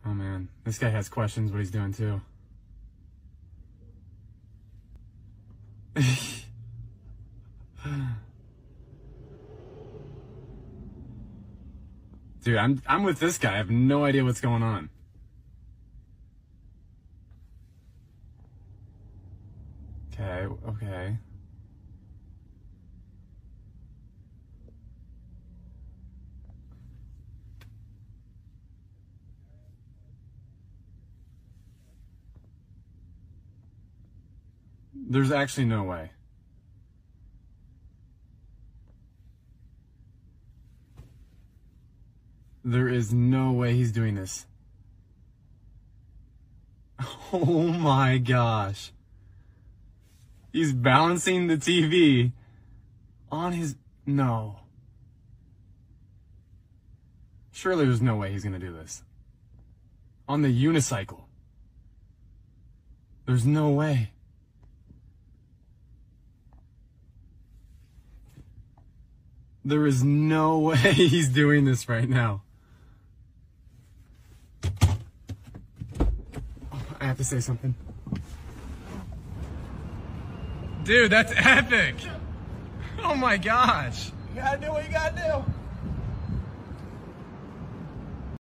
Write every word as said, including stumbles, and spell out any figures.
Oh man, this guy has questions what he's doing too. Dude, I'm I'm with this guy. I have no idea what's going on. Okay, okay. There's actually no way. There is no way he's doing this. Oh my gosh. He's balancing the T V on his... No. Surely there's no way he's gonna do this. On the unicycle. There's no way. There is no way he's doing this right now. I have to say something. Dude, that's epic! Oh my gosh! You gotta do what you gotta do.